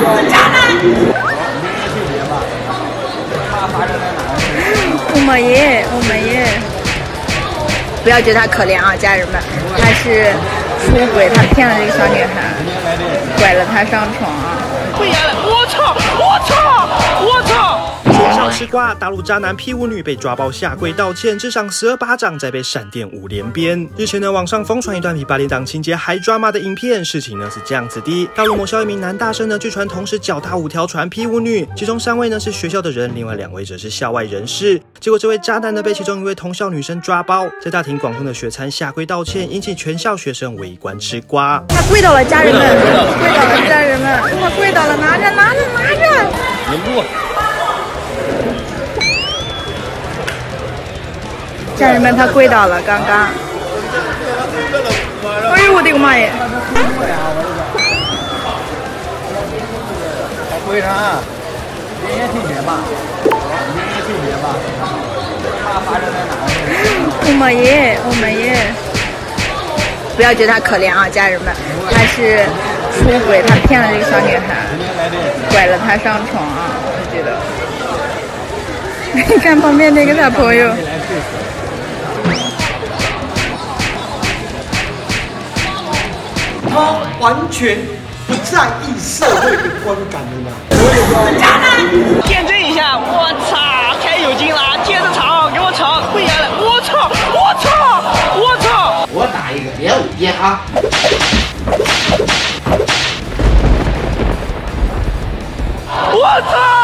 我没耶，我没耶。不要觉得他可怜啊，家人们，他是出轨，他骗了这个小女孩，拐了她上床啊。 不演了，我操！我操！我操！ 说笑吃瓜，大陆渣男 P5女被抓包下跪道歉，致上12巴掌，再被闪电5连鞭。日前呢，网上疯传一段比8点档情节还抓马的影片，事情呢是这样子的：大陆某校一名男大生呢，据传同时脚踏5条船 P5女，其中3位呢是学校的人，另外2位则是校外人士。结果这位渣男呢被其中1位同校女生抓包，在大庭广众的雪餐下跪道歉，引起全校学生围观吃瓜。 他跪倒了，家人们，跪倒了，家人们，他跪倒了，拿着，拿着，拿着。家人们，他跪倒了，刚刚。哎呦我的个妈耶！ 跪上啊！人也挺绝吧？人也挺绝吧？他发生在哪？ 我没耶，我没耶。不要觉得他可怜啊，家人们，他是出轨，他骗了这个小女孩，拐了她上床啊，我觉得。你看旁边那个小朋友。 他完全不在意社会的观感的呢。 见证一下，我操，太有劲了！接着吵，给我吵，不演了，我操，我操，我操！ 我打一个连5鞭啊！ 我操！